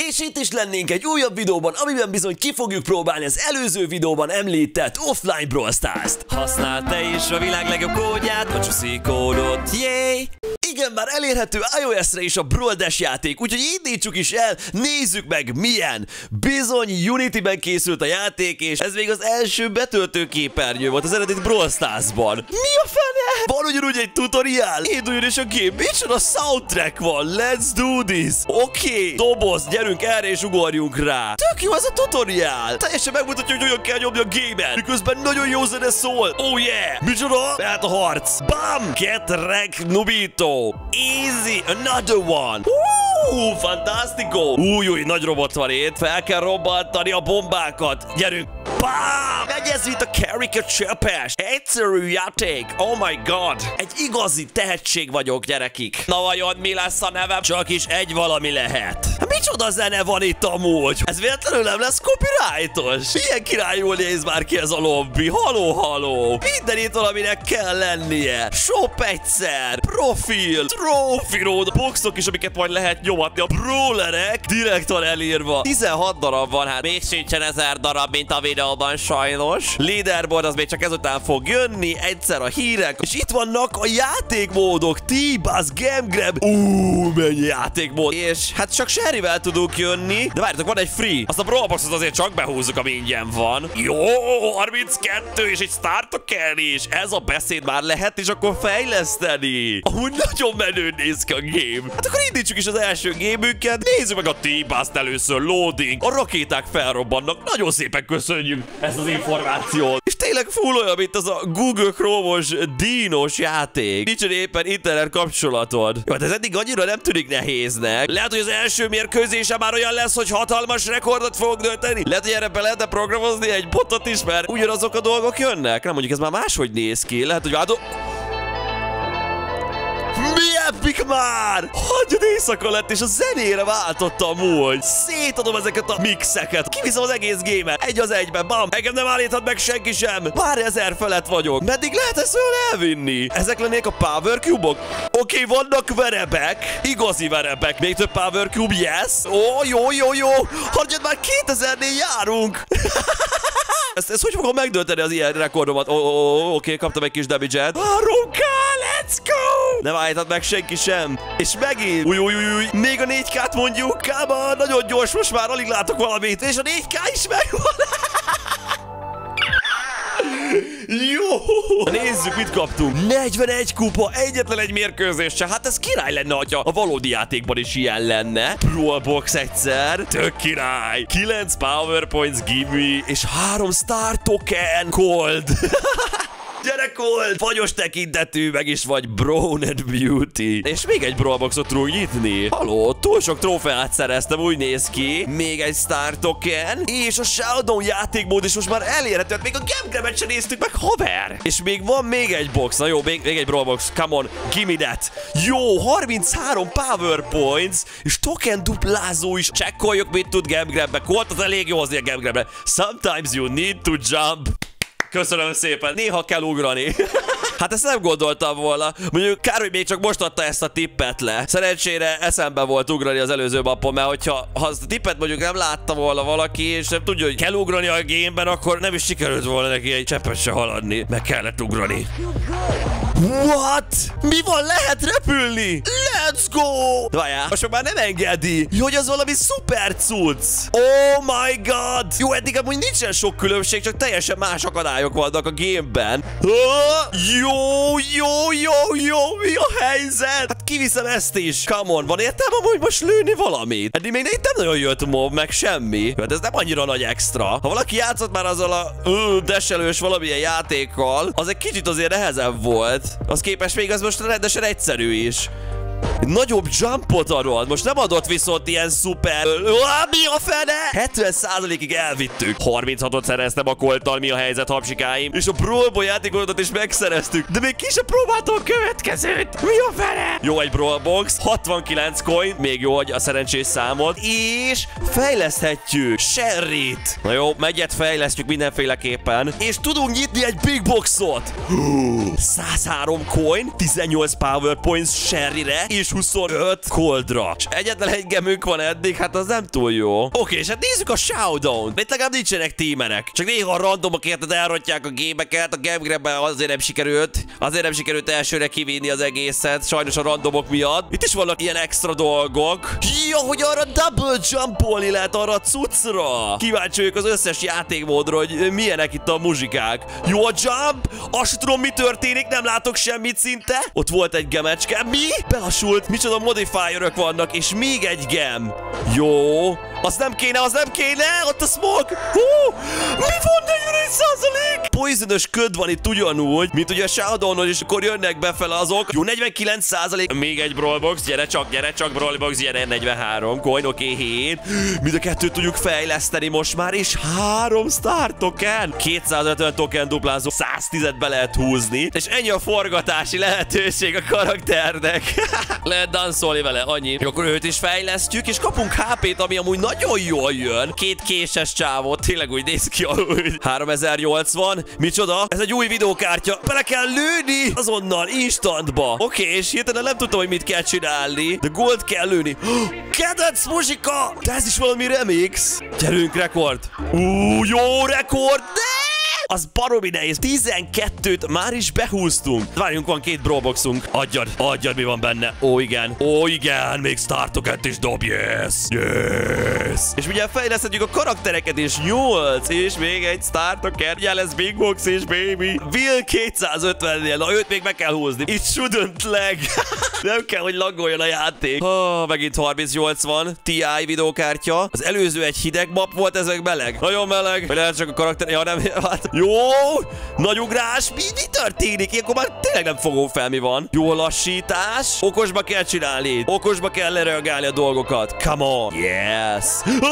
És itt is lennénk egy újabb videóban, amiben bizony ki fogjuk próbálni az előző videóban említett offline Brawl Stars-t. Használd te is a világ legjobb kódját, a Csuszi kódot. Yay! Igen, már elérhető iOS-re is a Brawl Dash játék, úgyhogy indítsuk is el, nézzük meg milyen. Bizony Unity-ben készült a játék, és ez még az első betöltő képernyő volt az eredeti Brawl Stars-ban. Mi a fene? Van ugyanúgy egy tutoriál? Induljon is a gép, micsoda soundtrack van, let's do this. Oké, doboz, gyerünk erre és ugorjunk rá. Tök jó ez a tutoriál. Teljesen megmutatja, hogy hogyan kell nyomni a gémet, miközben nagyon jó zene szól. Oh yeah! Micsoda? Mehet a harc. Bam! Get wrecked, Nubito. Easy, another one. Fantastico. Új, nagy robot van itt. Fel kell robbantani a bombákat. Gyerünk. Bam! Egyez itt a caricature pass. Egyszerű játék. Oh my god. Egy igazi tehetség vagyok, gyerekik. Na vajon mi lesz a nevem? Csak is egy valami lehet. Micsoda zene van itt amúgy? Ez véletlenül nem lesz copyrightos? Milyen királyul néz már ki ez a lobby. Haló. Minden itt valaminek kell lennie. Shop egyszer. Profil. Trophy road. Boxok is, amiket majd lehet nyomatni. A brawlerek direkt van elírva. 16 darab van, hát még sincsen 1000 darab, mint a videóban sajnos. Leaderboard az még csak ezután fog jönni. Egyszer a hírek. És itt vannak a játékmódok. T-Buzz, Game Grab. Mennyi játékmód. És hát csak Sherryvel tudunk jönni. De várjátok, van egy free. Azt a Brawl Boxot azért csak behúzzuk, ami ingyen van. Jó, 32 és egy Star Token is. Ez a beszéd már lehet, és akkor fejleszteni. Amúgy nagyon menő néz ki a game. Hát akkor indítsuk is az első gémünket. Nézzük meg a T-Buzz-t először. Loading. A rakéták felrobbannak. Nagyon szépen köszönjük ezt az információt. És tényleg full olyan, mint az a Google Chrome-os dínos játék. Nincsen éppen internet kapcsolatod. Jó, hát ez eddig annyira nem tűnik nehéznek. Lehet, hogy az első mérkőzése már olyan lesz, hogy hatalmas rekordot fog dönteni. Lehet, hogy erre be lehetne programozni egy botot is, mert ugyanazok a dolgok jönnek. Nem, mondjuk ez már máshogy néz ki. Lehet, hogy mi epic már! Hagyjad éjszaka lett, és a zenére váltottam úgy. Szétadom ezeket a mixeket. Kiviszem az egész gémet. Egy az egyben, bam! Engem nem állíthat meg senki sem. Már 1000 felett vagyok. Meddig lehet ezt olyan elvinni? Ezek lennék a Power Cube-ok? Oké, vannak verebek. Igazi verebek. Még több Power Cube, yes. Jó. Hagyjad már, 2000-nél járunk. Ezt hogy fogom megdönteni az ilyen rekordomat? Oké, kaptam egy kis damage-et. 3K, let's go! Nem állíthat meg senki sem. És megint. Új. Még a 4K-t mondjuk. Kába, nagyon gyors, most már alig látok valamit. És a 4K is megvan. Jó! Nézzük, mit kaptunk. 41 kupa, egyetlen egy mérkőzés se. Hát ez király lenne, hogyha a valódi játékban is ilyen lenne. Brawl Box egyszer. Tök király. 9 Power Points, gimme. És 3 Star Token. Cold. Gyere, Cold! Fagyos tekintetű, meg is vagy Brown and Beauty. És még egy Brawl Boxot tudunk nyitni. Haló, túl sok trófeát szereztem, úgy néz ki. Még egy Star Token. És a Showdown játékmód is most már elérhető. Még a Game Grab-et sem néztük meg, haver. És még egy box. Na jó, még egy Brawl Box. Come on, gimme that. Jó, 33 Power Points. És token duplázó is. Csekkoljuk, mit tud Game Grab-be. Colt az elég jó hozni a Game Grab-be. Sometimes you need to jump. Köszönöm szépen. Néha kell ugrani. Hát ezt nem gondoltam volna. Mondjuk kár, hogy még csak most adta ezt a tippet le. Szerencsére eszembe volt ugrani az előző mappon, mert hogyha azt a tippet mondjuk nem látta volna valaki, és nem tudja, hogy kell ugrani a gameben, akkor nem is sikerült volna neki egy cseppet se haladni. Meg kellett ugrani. What? Mi van? Lehet repülni? Let's go! Várjál, most már nem engedi. Jó, hogy az valami szuper cucc. Oh my god! Jó, eddig amúgy nincsen sok különbség, csak teljesen más akadályok vannak a gameben. Jó, mi a helyzet? Hát kiviszem ezt is. Come on, van értelme amúgy most lőni valamit? Eddig még nem nagyon jött mob, meg semmi. Hát ez nem annyira nagy extra. Ha valaki játszott már azzal a deselős valamilyen játékkal, az egy kicsit azért nehezebb volt. Az képest még az most rendesen egyszerű is. Nagyobb jumpot adott. Most nem adott viszont ilyen szuper... Mi a fene? 70%-ig elvittük. 36-ot szereztem a Colttal, mi a helyzet, hapsikáim. És a Brawl Ball játékodat is megszereztük. De még ki sem próbáltam a következőt. Mi a fene? Jó, egy Brawl Box. 69 coin. Még jó, hogy a szerencsés számot. És fejleszthetjük Sherryt. Na jó, megyet fejlesztjük mindenféleképpen. És tudunk nyitni egy Big Boxot. 103 coin, 18 Power Points Sherryre. és 25 koldra. És egyetlen egy gemünk van eddig, hát az nem túl jó. Oké, és hát nézzük a Showdown. Itt legalább nincsenek tímenek. Csak néha a randomok érted elrontják a gémeket, a GameGrabben azért nem sikerült. Azért nem sikerült elsőre kivinni az egészet, sajnos a randomok miatt. Itt is vannak ilyen extra dolgok. Ja, hogy arra double jumpolni lehet arra a cuccra. Kíváncsi vagyok az összes játékmódra, hogy milyenek itt a muzsikák. Jó a jump? Azt tudom, mi történik, nem látok semmit szinte. Ott volt egy gemecske. Mi? Belassult. Micsoda modifierök vannak, és még egy gem. Jó. Az nem kéne, az nem kéne. Ott a smoke. Hú! Mi van 41%? Poisonous köd van itt ugyanúgy, mint ugye a Showdownon, és akkor jönnek befele azok. Jó, 49%. Még egy brawlbox. Gyere csak brawlbox, gyere. 43 coin, oké, 7. Mind a kettőt tudjuk fejleszteni most már, és 3 star token. 250 token duplázó, 110-et be lehet húzni, és ennyi a forgatási lehetőség a karakternek. Lehet danszolni vele, annyi. Akkor őt is fejlesztjük, és kapunk HP-t, ami amúgy nagyon jól jön. 2 késes csávot, tényleg úgy néz ki, ahogy 3080. Micsoda? Ez egy új videókártya. Bele kell lőni azonnal, instantba. Oké, és hirtelen nem tudtam, hogy mit kell csinálni, de gold kell lőni. Kedvenc muzsika! De ez is valami remix. Gyerünk, rekord. Jó rekord, de... Az baromi nehéz. 12-t már is behúztunk. Várjunk, van 2 brawlboxunk. Adjad, mi van benne. Ó, igen, még startoket is dob, yes. És ugye fejleszthetjük a karaktereket is. 8, és még egy startoker. Ugye lesz big box is, baby. Will 250-nél, na őt még meg kell húzni. It shouldn't lag. Nem kell, hogy laggoljon a játék. Megint 3080 Ti videókártya. Az előző egy hideg map volt, ezek meleg. Nagyon meleg. Vagy lehet csak a karakter... Ja, nem... Hát, jó! Nagy ugrás! Mi történik? Ilyenkor már tényleg nem fogom fel, mi van. Jó lassítás. Okosba kell csinálni. Okosba kell lereagálni a dolgokat. Come on. Yes.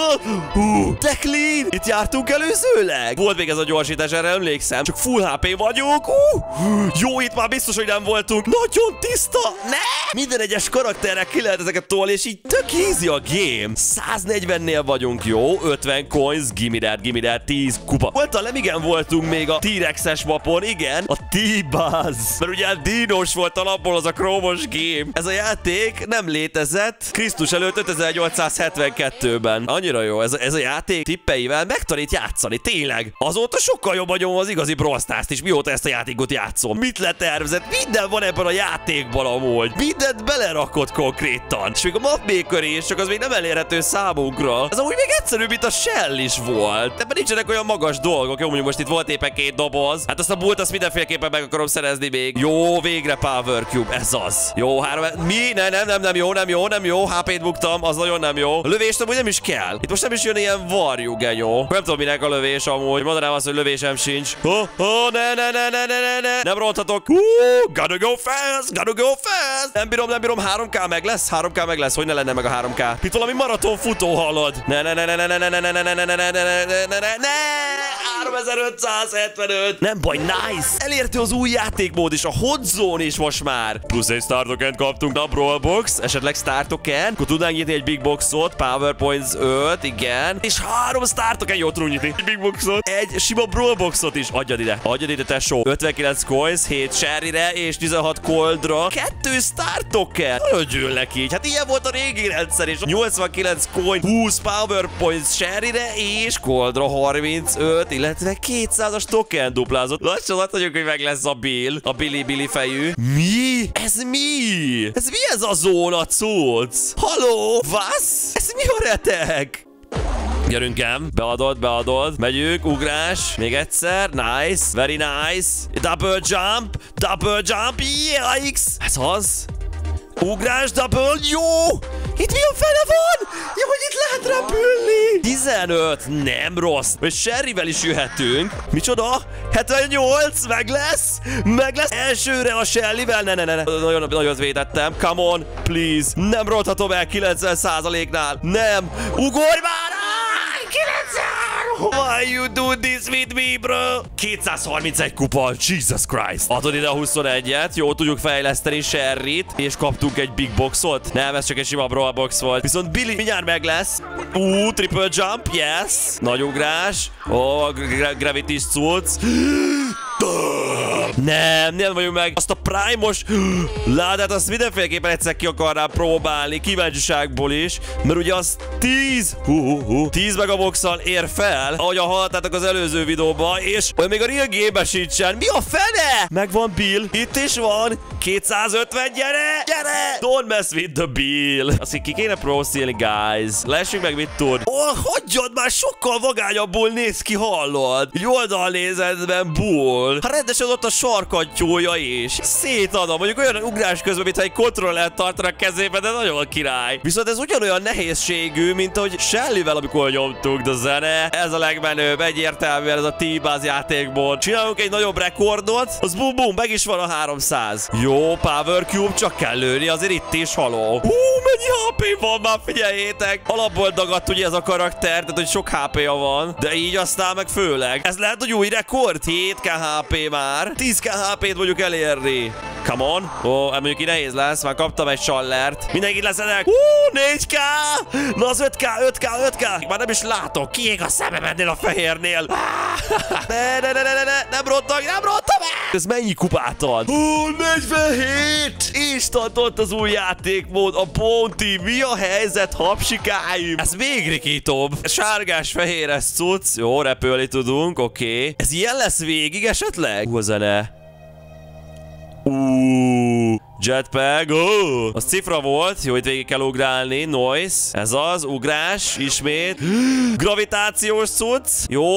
De clean. Itt jártunk előzőleg. Volt még ez a gyorsítás, erre emlékszem. Csak full HP vagyunk. Jó, itt már biztos, hogy nem voltunk. Nagyon tiszta. Ne! Minden egyes karakterre ki lehet ezeket tolni, és így tök easy a game. 140-nél vagyunk, jó? 50 coins. Gimme that, 10 kupa. Voltam, igen, voltunk még a T-Rex-es mapon, igen. A T-Buzz. Mert ugye dínos volt alapból az a krómos game. Ez a játék nem létezett Krisztus előtt 5872-ben. Annyira jó, ez a játék tippeivel megtanít játszani, tényleg. Azóta sokkal jobb agyom az igazi Brawl Stars-t is, mióta ezt a játékot játszom. Mit letervezett? Minden van ebben a játékban amúgy. Mindent belerakott konkrétan. És még a mapmaker is, csak az még nem elérhető számunkra. Az amúgy még egyszerűbb, mint a Shell is volt. Ebben nincsenek olyan magas dolgok. Jó, mondjuk most itt volt éppen 2 doboz. Hát azt a bult, azt mindenféleképpen meg akarom szerezni még. Jó, végre Power Cube, ez az. Jó, 3... Mi? Nem jó. HP-t buktam, az nagyon nem jó. A lövést amúgy nem is kell. Itt most nem is jön ilyen varjú, genyó. Nem tudom, minek a lövés amúgy. Mondanám azt, hogy lövésem sincs. Ne. Nem ronthatok. Gotta go fast. Nem bírom. 3K meg lesz. Hogy ne lenne meg a 3K? Itt valami maraton futó halad. Ne. 3575. Nem baj, nice. Elértő az új játékmód is, a Hot Zone is most már. Plusz egy Star Token kaptunk, a Brawl Box, esetleg Star Token. Akkor tudnánk nyitni egy Big Boxot, PowerPoints 5, igen. És 3 Star Token, jó tudunk nyitni. Egy Big Boxot. Egy sima Brawl Boxot is. Adjad ide, tesó. 59 coins, 7 Sherryre és 16 Coldra. 2 Star Token. Rögyülnek így. Hát ilyen volt a régi rendszer, és 89 coin, 20 PowerPoints Sherryre és Coldra 35, illetve 200-as token duplázott. Lassan tudjuk, hogy meg lesz a Bill. A Billy fejű. Mi? Ez mi? Ez mi ez a zóna cucc? Haló? Vasz? Ez mi a retek? Gyerünk ám, beadod, megyünk, ugrás, még egyszer, nice, very nice, double jump, yikes, ez az, ugrás, double, jó, itt mi a fene van? Ja, hogy itt lehet repülni. 15, nem rossz, és Sherryvel is jöhetünk, micsoda? 78, meg lesz, elsőre a Shellyvel, ne, nagyon védettem, come on, please, nem ronthatom el 90%-nál, nem, ugorj már! 90! Why you do this with me, bro? 231 kupa, Jesus Christ. Adod ide a 21-et, jó, tudjuk fejleszteni Sherryt, és kaptunk egy Big Boxot. Nem, ez csak egy sima Brawl Box volt. Viszont Billy mindjárt meg lesz. Triple jump, yes. Nagy ugrás. Gravity cucc. Nem vagyunk meg. Azt a Prime-os ládát, azt mindenféleképpen egyszer ki akarnám próbálni, kíváncsiságból is, mert ugye az 10 megaboxal ér fel, ahogyan hallottátok az előző videóban, és olyan még a real game-ben sincsen. Mi a fene? Megvan Bill, itt is van, 250, gyere! Don't mess with the Bill. Azt ki kéne prószélni, guys. Lássuk meg, mit tud. Hagyjad már, sokkal vagányabbul néz ki, hallod? Egy oldalnézetben Bull. Hát rendesen ott a sarkantyúja is. Szétadom, mondjuk olyan ugrás közben, mintha egy kontrollert tartanak kezében, de nagyon király. Viszont ez ugyanolyan nehézségű, mint ahogy Shellyvel, amikor nyomtuk, de zene. Ez a legmenőbb, egyértelműen ez a T-Buzz játékból. Csinálunk egy nagyobb rekordot, az bum, meg is van a 300. Jó, Power Cube, csak kell lőni, azért itt is, haló. Mennyi HP van már, figyeljétek. Alapból dagadt ugye ez a karakter, tehát hogy sok HP-ja van, de így aztán meg főleg. Ez lehet, hogy új rekord? 7k HP már. 10k HP-t mondjuk elérni. Come on. Mondjuk így nehéz lesz, már kaptam egy sallert. Mindenkit leszedek. 4k! Na az 5k! Már nem is látok. Kiég a szemem ennél a fehérnél. Nem rontag el! Ez mennyi kupát ad? 47! Instant ott az új játékmód, a Bounty. Mi a helyzet, hapsikáim? Ez még rikítóbb. Sárgás-fehéres cucc. Jó, repülni tudunk, oké. Ez ilyen lesz végig esetleg? A zene. Jetpack, az cifra volt, jó, itt végig kell ugrálni, noise, ez az, ugrás, ismét, gravitációs cucc, jó,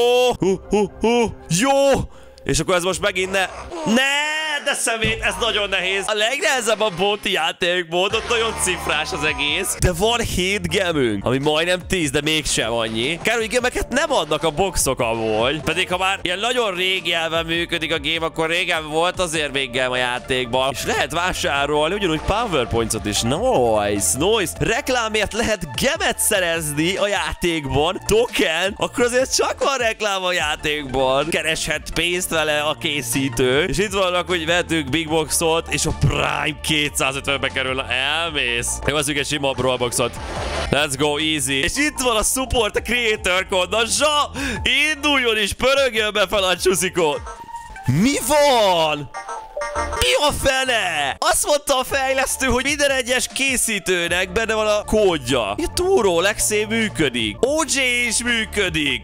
jó, és akkor ez most megint de szemét, ez nagyon nehéz. A legnehezebb a Bounty játékmód, ott nagyon cifrás az egész. De van 7 gemünk, ami majdnem 10, de mégsem annyi. Kár, hogy gemeket nem adnak a boxok amúgy. Pedig ha már ilyen nagyon régi elven működik a game, akkor régen volt azért még gem a játékban. És lehet vásárolni ugyanúgy PowerPoints-ot is. Nice. Reklámért lehet gemet szerezni a játékban. Token, akkor azért csak van reklám a játékban. Kereshet pénzt vele a készítő. És itt vannak, hogy vettünk Big Boxot, és a Prime 250-be kerül. Elmész. Megveszünk egy sima Brawlboxot. Let's go, easy. És itt van a support, a creator code. Na, induljon is, pörögjön be fel a csuszikot. Mi van? Mi a fene? Azt mondta a fejlesztő, hogy minden egyes készítőnek benne van a kódja. A Túró Lexé működik. OJ is működik.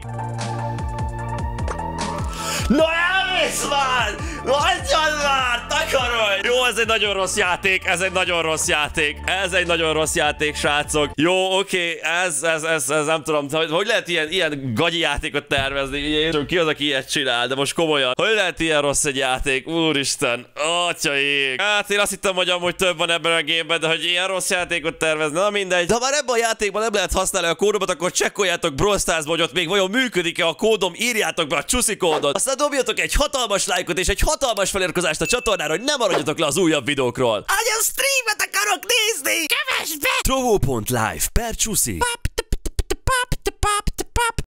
Na elmész már! Hagyjad már! Takarolj! Jó, ez egy nagyon rossz játék, ez egy nagyon rossz játék, srácok. Jó, oké, ez nem tudom, hogy lehet ilyen gagyi játékot tervezni? Én ki az, aki ilyet csinál, de most komolyan. Hogy lehet ilyen rossz egy játék? Úristen, atyaik. Hát én azt hittem, hogy amúgy több van ebben a gameben, de hogy ilyen rossz játékot tervezni, na mindegy. De ha már ebben a játékban nem lehet használni a kódomat, akkor csekkoljátok Brawl Starsba, hogy ott még vajon működik-e a kódom, írjátok be a csuszi kódot. Aztán dobjatok egy hatalmas lájkot és egy hatalmas feliratkozást a csatornára, hogy ne maradjatok le az újabb videókról. Agyon streamet akarok nézni! Kevesbe! Trovo.live per csuszi.